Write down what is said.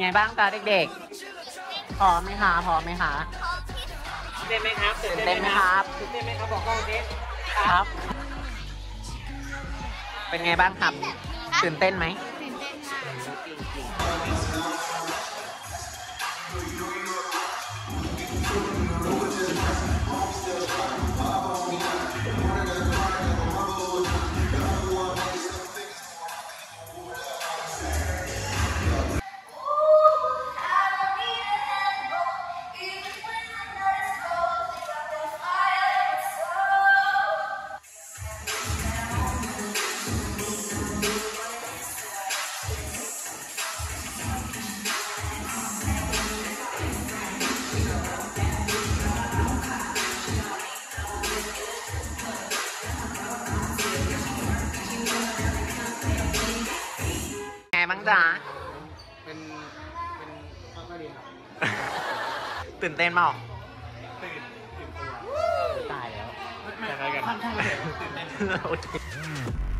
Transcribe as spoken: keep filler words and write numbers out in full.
ไงบ้างจ๊ะเด็กๆพร้อมไหมคะพร้อมไหมคะตื่นเต้นไหมครับตื่นเต้นไหมครับตื่นเต้นไหมครับบอกกล้องสิครับ เป็นไงบ้างครับตื่นเต้นไหมตื่นเต้นค่ะไงบ้างจ๊ะเป็นเป็นข้าวเรียนครับตื่นเต้นเปล่าตื่นตื่นตัวตายแล้วไม่ไม่กันค่อนข้างตื่นเต้นโอเค